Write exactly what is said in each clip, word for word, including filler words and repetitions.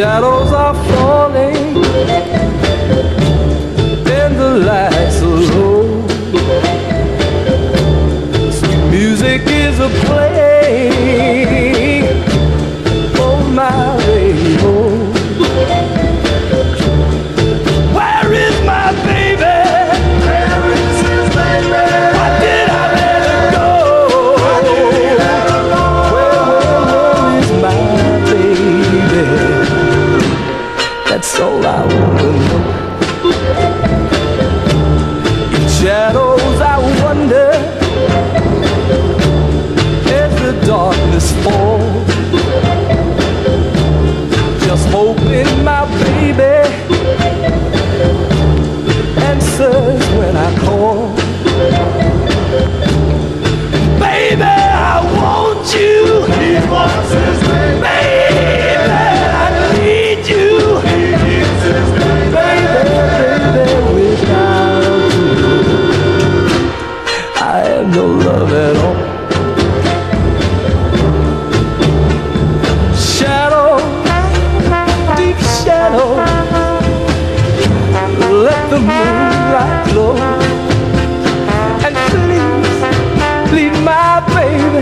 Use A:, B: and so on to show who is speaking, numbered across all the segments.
A: shadows are falling and the lights are low. Sweet music is a playing on my radio. Where is my baby? Where is his baby? Why did I let her go? Why did he let her go? Where, where, where is my baby? That's all I wanna know. In shadows I wonder as the darkness falls, just hoping my baby answers when I call. Baby, I want you. He wants his baby. Baby, I need you. He needs his baby. Baby, baby, without you, I have no love at all. Shadow, deep shadow, let the moonlight glow, and please lead my baby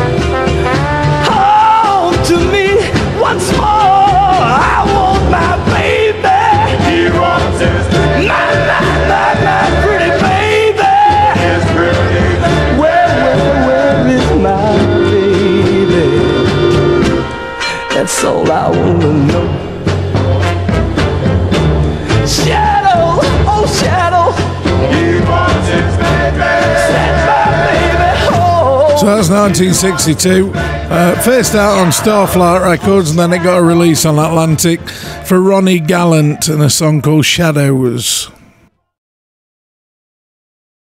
A: home to me once more. I want my baby. He wants his baby. My, my, my, my pretty baby. His pretty baby. Where, where, where is my baby? That's all I wanna know. Shadow, oh shadow, he wants his baby. Set my baby home.
B: So that's nineteen sixty-two. Uh, first out on Starflight Records, and then it got a release on Atlantic for Ronnie Gallant and a song called Shadows.